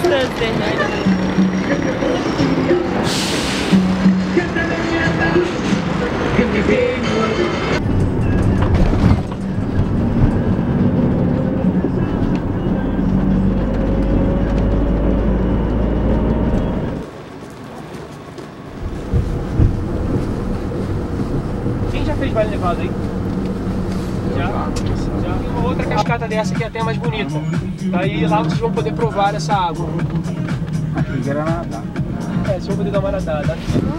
Quem já fez Vale Nevado aí? Já? Tem uma outra cascata dessa que é até mais bonita. Daí lá vocês vão poder provar essa água. Aqui era nadar. É, vocês vão poder dar uma nadada.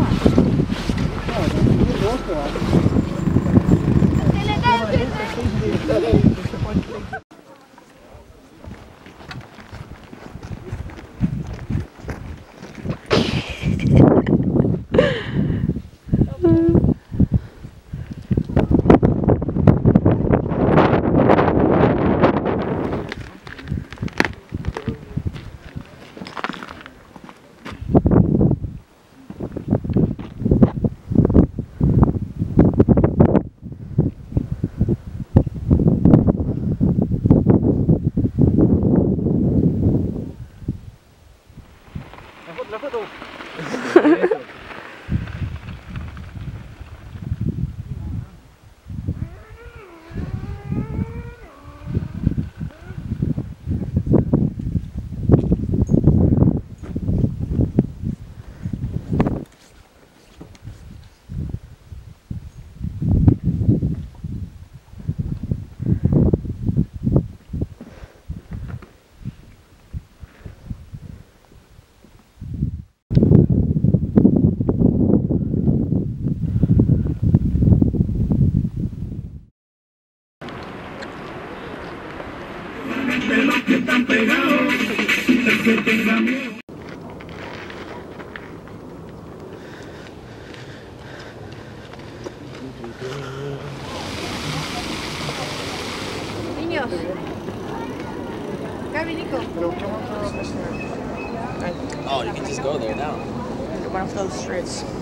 Levantou. Niños, Gaby, Nico. Oh, you can just go there now. One of those streets.